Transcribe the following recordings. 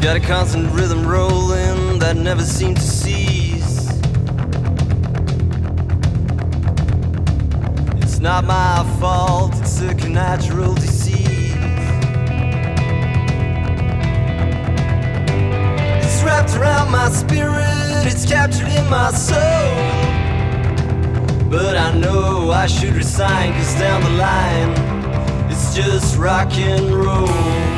Got a constant rhythm rolling that never seemed to cease. It's not my fault, it's a natural disease. It's wrapped around my spirit, it's captured in my soul. But I know I should resign, 'cause down the line it's just rock and roll.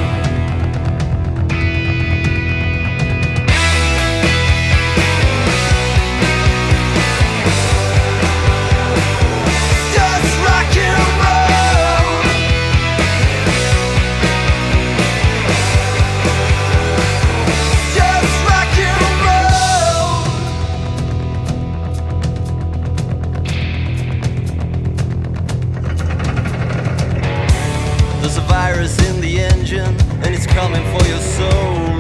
In the engine, and it's coming for your soul.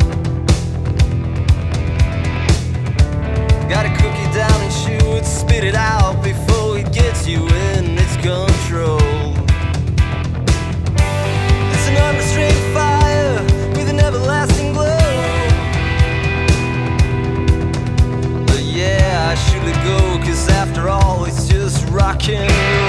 Gotta cook it down and shoot, spit it out before it gets you in its control. It's an unrestrained fire with an everlasting glow. But yeah, I should let go, 'cause after all it's just rock and roll.